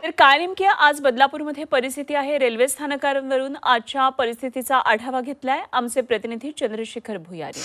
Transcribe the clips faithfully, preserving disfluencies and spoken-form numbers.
तर काय नेमकी आज बदलापूरमध्ये परिस्थिती आहे? रेल्वे स्थानकावरून आजच्या परिस्थितीचा आढावा घेतलाय आमचे प्रतिनिधी चंद्रशेखर भुयारी।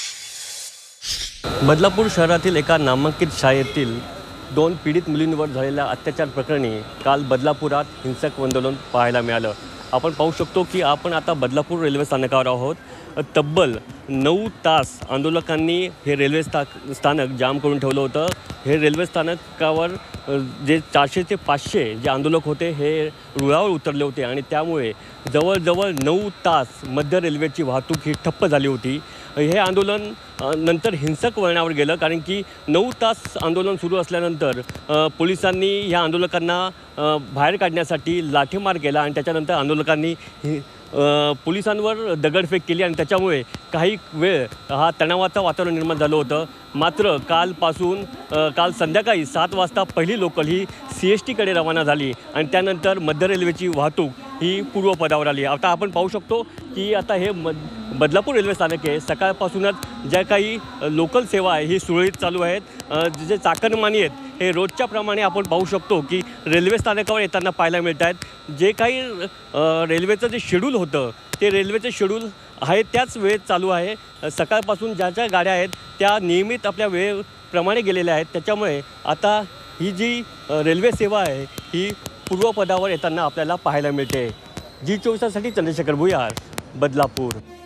बदलापूर शहरातील एका नामांकित शाळेतील दोन पीडित मुलींवर झालेल्या अत्याचार प्रकरणी काल बदलापुरात हिंसक आंदोलन पाहायला मिळालं। आपण पाहू शकतो की आपण आता बदलापूर रेल्वे स्थानकावर आहोत। तब्बल नऊ तास आंदोलकांनी हे रेल्वे स्था स्थानक जाम करून ठेवलं होतं। हे रेल्वे स्थानकावर जे चारशे ते पाचशे जे आंदोलक होते हे रुळावर उतरले होते आणि त्यामुळे जवळजवळ नऊ तास मध्य रेल्वेची वाहतूक ही ठप्प झाली होती। हे आंदोलन नंतर हिंसक वळणावर गेलं, कारण की नऊ तास आंदोलन सुरू असल्यानंतर पोलिसांनी ह्या आंदोलकांना बाहेर काढण्यासाठी लाठीमार केला आणि त्याच्यानंतर आंदोलकांनी पोलिसांवर दगडफेक केली आणि त्याच्यामुळे काही वेळ हा तणावाचं वातावरण निर्माण झालं होतं। मात्र कालपासून काल संध्याकाळी सात वाजता पहिली लोकल ही सी एस टीकडे रवाना झाली आणि त्यानंतर मध्य रेल्वेची वाहतूक ही पूर्वपदावर आली। आता आपण पाहू शकतो की आता हे मद बदलापूर रेल्वे स्थानक आहे, सकाळपासूनच ज्या काही लोकल सेवा आहे ही सुरळीत चालू आहेत। जे चाकरमानी आहेत हे रोजच्या प्रमाणे आपण पाहू शकतो की रेल्वे स्थानकावर येताना पाहायला मिळत आहेत। जे काही रेल्वेचं जे शेड्यूल होतं ते रेल्वेचं शेड्यूल आहे त्याच वेळेत चालू आहे। सकाळपासून ज्या ज्या गाड्या आहेत त्या नियमित आपल्या वेळेप्रमाणे गेलेल्या आहेत। त्याच्यामुळे आता ही जी रेल्वे सेवा आहे ही पूर्वपदावर येताना आपल्याला पाहायला मिळते। जी चोवीस तासासाठी चंद्रशेखर भुयार, बदलापूर।